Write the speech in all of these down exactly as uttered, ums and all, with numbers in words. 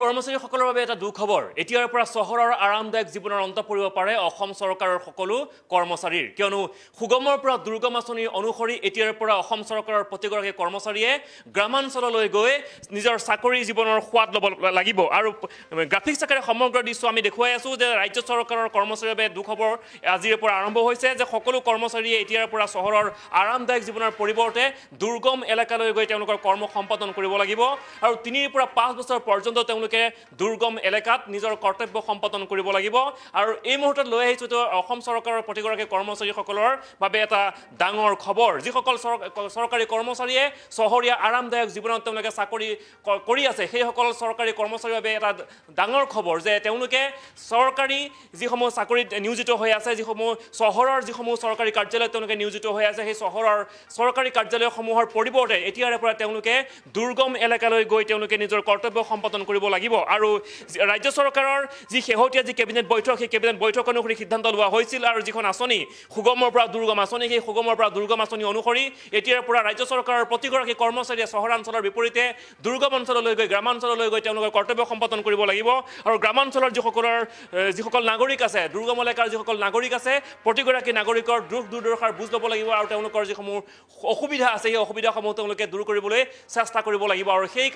কৰ্মচাৰীসকলৰ বাবে এটা দুখবৰ এতিয়াৰ পৰা চহৰৰ আৰামদায়ক জীৱনৰ অন্ত পৰিব পাৰে অসম চৰকাৰৰ সকলো কৰ্মচাৰীৰ কিয়নো সুগমৰ পৰা দুৰ্গম আঁচনি অনুসৰি এতিয়াৰ পৰা অসম চৰকাৰৰ প্ৰতিগৰাকী কৰ্মচাৰীয়ে গ্ৰামাঞ্চললৈ গৈ নিজৰ চাকৰি জীৱনৰ সোৱাদ ল'ব লাগিব আৰু গ্ৰাফিক্স আকাৰে সমগ্ৰ দৃশ্য আমি দেখুৱাই আছো যে ৰাজ্য চৰকাৰৰ কৰ্মচাৰীৰ বাবে দুখবৰ আজিৰ পৰা আৰম্ভ হৈছে যে সকলো কৰ্মচাৰীয়ে এতিয়াৰ পৰা চহৰৰ আৰামদায়ক জীৱনৰ পৰিৱৰ্তে দুৰ্গম এলেকালৈ গৈ তেওঁলোকৰ কৰ্ম সম্পাদন কৰিব লাগিব আৰু তিনিৰ পৰা পাঁচ বছৰ পৰ্যন্ত তেওঁলোকে দুৰ্গম এলেকাত নিজৰ কৰ্তব্য সম্পাদন কৰিব লাগিব আৰু এই মুহূৰ্তত লৈ আহিছো তো অসম চৰকাৰৰ প্ৰতিগৰাকী কৰ্মচাৰীসকলৰ বাবে এটা ডাঙৰ খবৰ যিসকল চৰকাৰী কৰ্মচাৰীয়ে চহৰীয়া আৰামদায়ক জীৱনত তেওঁলোকে চাকৰি কৰি আছে সেইসকল চৰকাৰী কৰ্মচাৰীৰ বাবে এটা ডাঙৰ খবৰ যে তেওঁলোকে চৰকাৰী যিসমূহ চাকৰিত নিয়োজিত হৈ আছে যিসমূহ চহৰৰ যিসমূহ চৰকাৰী কাৰ্যালয়ত তেওঁলোকে নিয়োজিত হৈ আছে সেই চহৰৰ চৰকাৰী কাৰ্যালয়সমূহৰ পৰিৱৰ্তে এতিয়াৰে পৰা তেওঁলোকে দুৰ্গম এলেকালৈ গৈ তেওঁলোকে নিজৰ কৰ্তব্য সম্পাদন কৰিব লাগিব আৰু ৰাজ্য চৰকাৰৰ যি শেহতীয়া যি কেবিনেট বৈঠক সেই কেবিনেট বৈঠক অনুসৰি সিদ্ধান্ত লোৱা হৈছিল আৰু যিখন আঁচনি সুগমৰ পৰা দুৰ্গম আঁচনি সেই সুগমৰ পৰা দুৰ্গম আঁচনি অনুসৰি এতিয়াৰ পৰা ৰাজ্য চৰকাৰৰ প্ৰতিগৰাকী কৰ্মচাৰীয়ে চহৰাঞ্চলৰ বিপৰীতে দুৰ্গম অঞ্চললৈ গৈ গ্ৰামাঞ্চললৈ গৈ তেওঁলোকৰ কৰ্তব্য সম্পাদন কৰিব লাগিব আৰু গ্ৰামাঞ্চলৰ যিসকলৰ যিসকল নাগৰিক আছে দুৰ্গম এলেকাৰ যিসকল নাগৰিক আছে প্ৰতিগৰাকী নাগৰিকৰ দুখ দুৰ্দশাৰ বুজ ল'ব লাগিব আৰু তেওঁলোকৰ যিসমূহ অসুবিধা আছে সেই অসুবিধাসমূহ তেওঁলোকে দূৰ কৰিবলৈ চেষ্টা কৰিব লাগিব আৰু সেই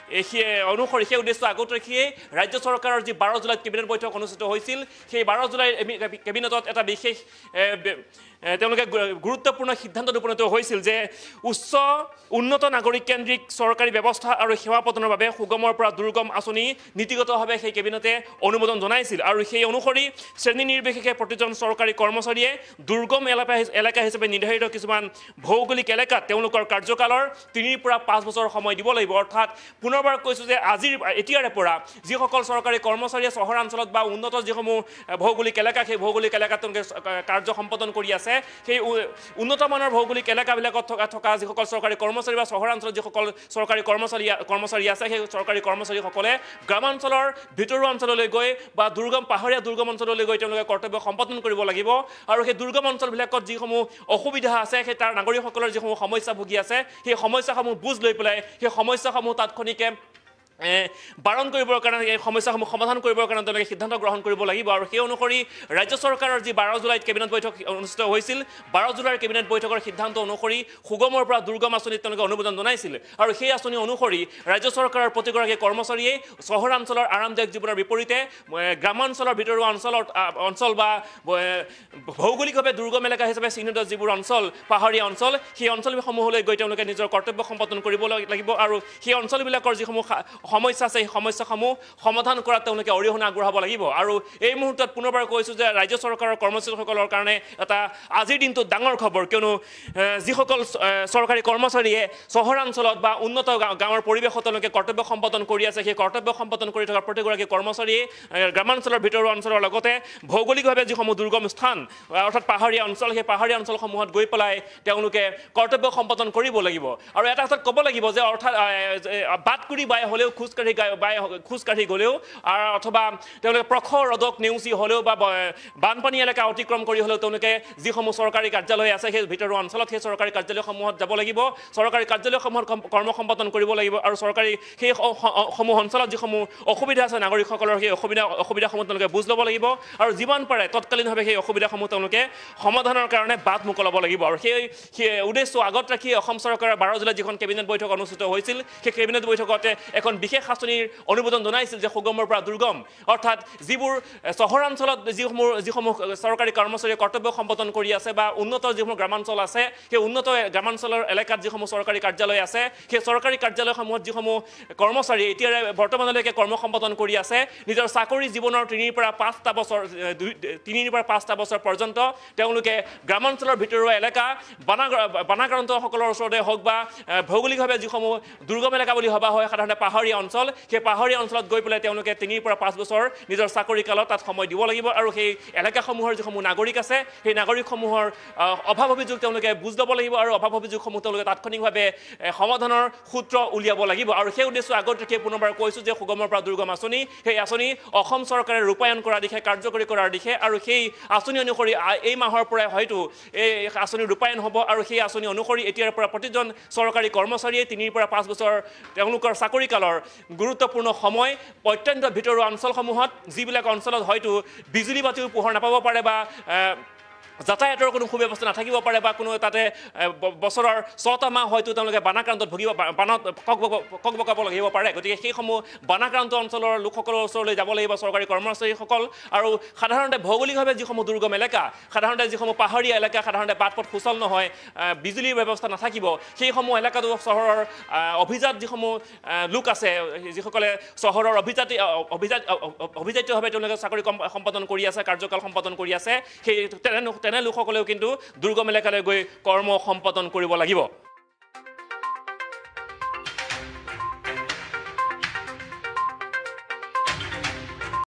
অনুসৰি সেই উদ্দেশ্য আগত ৰাখিয়ে ৰাজ্য চৰকাৰৰ যি বাৰ জুলাইত কেবিনেট বৈঠক অনুষ্ঠিত হৈছিল সেই বাৰ জুলাইৰ কেবিনেটত এটা বিশেষ তেওঁলোকে গুৰুত্বপূৰ্ণ সিদ্ধান্তত উপনীত হৈছিল যে উচ্চ উন্নত নাগৰিক কেন্দ্ৰিক চৰকাৰী ব্যৱস্থা আৰু সেৱা প্ৰদানৰ বাবে সুগমৰ পৰা দুৰ্গম আঁচনি নীতিগতভাৱে সেই কেবিনেটে অনুমোদন জনাইছিল আৰু সেই অনুসৰি শ্ৰেণী নিৰ্বিশেষে প্ৰতিজন চৰকাৰী কৰ্মচাৰীয়ে দুৰ্গম এলেকা এলেকা হিচাপে নিৰ্ধাৰিত কিছুমান ভৌগোলিক এলেকাত তেওঁলোকৰ কাৰ্যকালৰ তিনিৰ পৰা পাঁচ বছৰ সময় দিব লাগিব অৰ্থাৎ পুনৰবাৰ কৈছোঁ যে আজিৰ এতিয়াৰে পৰা যিসকল চৰকাৰী কৰ্মচাৰীয়ে চহৰাঞ্চলত বা উন্নত যিসমূহ ভৌগোলিক এলেকা সেই ভৌগোলিক এলেকাত তেওঁলোকে কাৰ্য সম্পাদন কৰি আছে সেই উন্নত মানৰ ভৌগোলিক এলেকাবিলাকত থকা থকা যিসকল চৰকাৰী কৰ্মচাৰী বা চহৰাঞ্চলত যিসকল চৰকাৰী কৰ্মচাৰী কৰ্মচাৰী আছে সেই চৰকাৰী কৰ্মচাৰীসকলে গ্ৰামাঞ্চলৰ ভিতৰুৱা অঞ্চললৈ গৈ বা দুৰ্গম পাহাৰীয়া দুৰ্গম অঞ্চললৈ গৈ তেওঁলোকে কৰ্তব্য সম্পাদন কৰিব লাগিব আৰু সেই দুৰ্গম অঞ্চলবিলাকত যিসমূহ অসুবিধা আছে সেই তাৰ নাগৰিকসকলৰ যিসমূহ সমস্যা ভুগি আছে সেই সমস্যাসমূহ বুজ লৈ পেলাই সেই সমস্যাসমূহ তাৎক্ষণিকে বাৰণ কৰিবৰ কাৰণে এই সমস্যাসমূহ সমাধান কৰিবৰ কাৰণে তেওঁলোকে সিদ্ধান্ত গ্ৰহণ কৰিব লাগিব আৰু সেই অনুসৰি ৰাজ্য চৰকাৰৰ যি বাৰ জুলাইত কেবিনেট বৈঠক অনুষ্ঠিত হৈছিল বাৰ জুলাইৰ কেবিনেট বৈঠকৰ সিদ্ধান্ত অনুসৰি সুগমৰ পৰা দুৰ্গম আঁচনিত তেওঁলোকে অনুমোদন জনাইছিল আৰু সেই আঁচনি অনুসৰি ৰাজ্য চৰকাৰৰ প্ৰতিগৰাকী কৰ্মচাৰীয়ে চহৰাঞ্চলৰ আৰামদায়ক জীৱনৰ বিপৰীতে গ্ৰামাঞ্চলৰ ভিতৰুৱা অঞ্চলত অঞ্চল বা ভৌগোলিকভাৱে দুৰ্গম এলেকা হিচাপে চিহ্নিত যিবোৰ অঞ্চল পাহাৰীয়া অঞ্চল সেই অঞ্চলসমূহলৈ গৈ তেওঁলোকে নিজৰ কৰ্তব্য সম্পাদন কৰিব লাগিব আৰু সেই অঞ্চলবিলাকৰ যিসমূহ সমস্যা আছে সেই সমস্যাসমূহ সমাধান কৰাত তেওঁলোকে অৰিহণা আগবঢ়াব লাগিব আৰু এই মুহূৰ্তত পুনৰবাৰ কৈছোঁ যে ৰাজ্য চৰকাৰৰ কৰ্মচাৰীসকলৰ কাৰণে এটা আজিৰ দিনটো ডাঙৰ খবৰ কিয়নো যিসকল চৰকাৰী কৰ্মচাৰীয়ে চহৰাঞ্চলত বা উন্নত গাঁৱৰ পৰিৱেশত তেওঁলোকে কৰ্তব্য সম্পাদন কৰি আছে সেই কৰ্তব্য সম্পাদন কৰি থকা প্ৰতিগৰাকী কৰ্মচাৰীয়ে গ্ৰামাঞ্চলৰ ভিতৰুৱা অঞ্চলৰ লগতে ভৌগোলিকভাৱে যিসমূহ দুৰ্গম স্থান অৰ্থাৎ পাহাৰীয়া অঞ্চল সেই পাহাৰীয়া অঞ্চলসমূহত গৈ পেলাই তেওঁলোকে কৰ্তব্য সম্পাদন কৰিব লাগিব আৰু এটা কথাত ক'ব লাগিব যে অৰ্থাৎ বাটকুৰি বাই হ'লেও খোজকাঢ়ি বাই খোজকাঢ়ি গ'লেও অথবা তেওঁলোকে প্ৰখৰ ৰ'দক নেওচি হ'লেও বা বানপানী এলেকা অতিক্ৰম কৰি হ'লেও তেওঁলোকে যিসমূহ চৰকাৰী কাৰ্যালয় আছে সেই ভিতৰুৱা অঞ্চলত সেই চৰকাৰী কাৰ্যালয়সমূহত যাব লাগিব চৰকাৰী কাৰ্যালয়সমূহত কৰ্ম সম্পাদন কৰিব লাগিব আৰু চৰকাৰী সেই সমূহ অঞ্চলত যিসমূহ অসুবিধা আছে নাগৰিকসকলৰ সেই অসুবিধা অসুবিধাসমূহ তেওঁলোকে বুজ ল'ব লাগিব আৰু যিমান পাৰে তৎকালীনভাৱে সেই অসুবিধাসমূহ তেওঁলোকে সমাধানৰ কাৰণে বাট মোকলাব লাগিব আৰু সেই সেই উদ্দেশ্য আগত ৰাখি অসম চৰকাৰৰ বাৰ জুলাইত যিখন কেবিনেট বৈঠক অনুষ্ঠিত হৈছিল সেই কেবিনেট বৈঠকতে এখন বিশেষ আঁচনিৰ অনুমোদন জনাইছিল যে সুগমৰ পৰা দুৰ্গম অৰ্থাৎ যিবোৰ চহৰাঞ্চলত যিসমূহ যিসমূহ চৰকাৰী কৰ্মচাৰীয়ে কৰ্তব্য সম্পাদন কৰি আছে বা উন্নত যিসমূহ গ্ৰামাঞ্চল আছে সেই উন্নত গ্ৰামাঞ্চলৰ এলেকাত যিসমূহ চৰকাৰী কাৰ্যালয় আছে সেই চৰকাৰী কাৰ্যালয়সমূহত যিসমূহ কৰ্মচাৰী এতিয়াৰে বৰ্তমানলৈকে কৰ্ম সম্পাদন কৰি আছে নিজৰ চাকৰি জীৱনৰ তিনিৰ পৰা পাঁচটা বছৰ তিনিৰ পৰা পাঁচটা বছৰ পৰ্যন্ত তেওঁলোকে গ্ৰামাঞ্চলৰ ভিতৰুৱা এলেকা বানা বানাক্ৰান্তসকলৰ ওচৰতে হওক বা ভৌগোলিকভাৱে যিসমূহ দুৰ্গম এলেকা বুলি ভবা হয় সাধাৰণতে পাহাৰীয়া অঞ্চল সেই পাহাৰীয়া অঞ্চলত গৈ পেলাই তেওঁলোকে তিনিৰ পৰা পাঁচ বছৰ নিজৰ চাকৰি কালত তাত সময় দিব লাগিব আৰু সেই এলেকাসমূহৰ যিসমূহ নাগৰিক আছে সেই নাগৰিকসমূহৰ অভাৱ অভিযোগ তেওঁলোকে বুজ ল'ব লাগিব আৰু অভাৱ অভিযোগসমূহ তেওঁলোকে তাৎক্ষণিকভাৱে সমাধানৰ সূত্ৰ উলিয়াব লাগিব আৰু সেই উদ্দেশ্য আগত ৰাখি পুনৰবাৰ কৈছোঁ যে সুগমৰ পৰা দুৰ্গম আঁচনি সেই আঁচনি অসম চৰকাৰে ৰূপায়ণ কৰাৰ দিশে কাৰ্যকৰী কৰাৰ দিশে আৰু সেই আঁচনি অনুসৰি এই মাহৰ পৰাই হয়তো এই আঁচনি ৰূপায়ণ হ'ব আৰু সেই আঁচনি অনুসৰি এতিয়াৰ পৰা প্ৰতিজন চৰকাৰী কৰ্মচাৰীয়ে তিনিৰ পৰা পাঁচ বছৰ তেওঁলোকৰ চাকৰি কালৰ গুৰুত্বপূৰ্ণ সময় অত্যন্ত ভিতৰুৱা অঞ্চলসমূহত যিবিলাক অঞ্চলত হয়তো বিজুলী বাতিও পোহৰ নাপাব পাৰে বা যাতায়াতৰ কোনো সুব্যৱস্থা নাথাকিব পাৰে বা কোনো তাতে বছৰৰ ছটা মাহ হয়তো তেওঁলোকে বানাক্ৰান্তত ভুগিব বানত কক বকাব লাগিব পাৰে গতিকে সেইসমূহ বানাক্ৰান্ত অঞ্চলৰ লোকসকলৰ ওচৰলৈ যাব লাগিব চৰকাৰী কৰ্মচাৰীসকল আৰু সাধাৰণতে ভৌগোলিকভাৱে যিসমূহ দুৰ্গম এলেকা সাধাৰণতে যিসমূহ পাহাৰীয়া এলেকা সাধাৰণতে বাট পথ সুচল নহয় বিজুলীৰ ব্যৱস্থা নাথাকিব সেইসমূহ এলেকাটো চহৰৰ অভিজাত যিসমূহ লোক আছে যিসকলে চহৰৰ অভিজাতি অভিজাত অভিজাতীয়ভাৱে তেওঁলোকে চাকৰি সম্পাদন কৰি আছে কাৰ্যকাল সম্পাদন কৰি আছে সেই তেনে তেনে লোকসকলেও কিন্তু দুৰ্গম এলেকালৈ গৈ কৰ্ম সম্পাদন কৰিব লাগিব